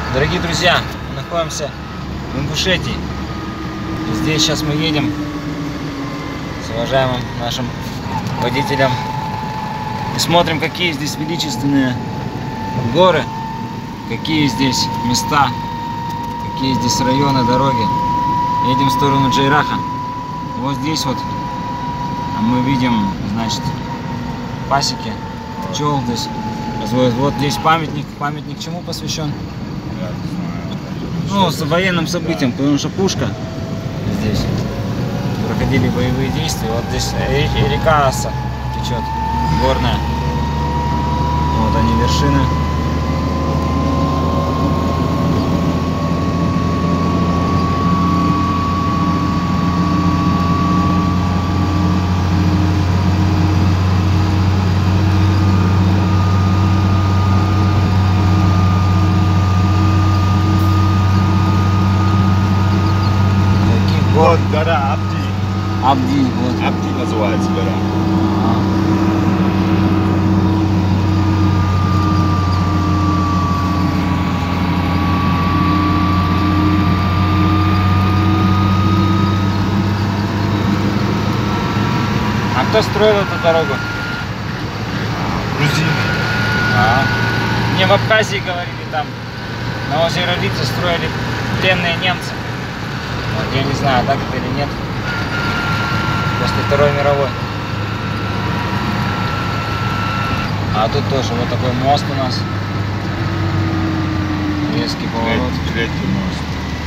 Дорогие друзья, мы находимся в Ингушетии. И здесь сейчас мы едем с уважаемым нашим водителем и смотрим, какие здесь величественные горы, какие здесь места, какие здесь районы, дороги. Едем в сторону Джейраха. Вот здесь вот мы видим, значит, пасеки, пчел здесь разводят. Вот здесь памятник. Памятник чему посвящен? Ну, с военным событиям, потому что пушка здесь. Проходили боевые действия. Вот здесь река Аса течет, горная. Вот они, вершины. Вот гора Абди. Абди, вот. Абди называется гора. А кто строил эту дорогу? Грузины. Мне в Абхазии говорили, там на озере Лица строили пленные немцы. Вот, я не знаю, так это или нет. После Второй мировой. А тут тоже вот такой мост у нас. Резкий поворот. Третий мост.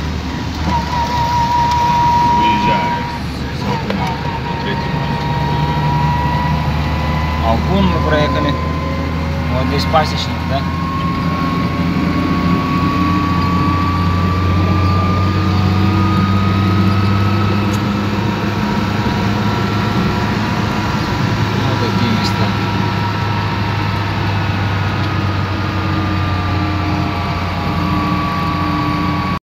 Выезжаешь с окна на третий мост. Алкун мы проехали. Вот здесь пасечник, да?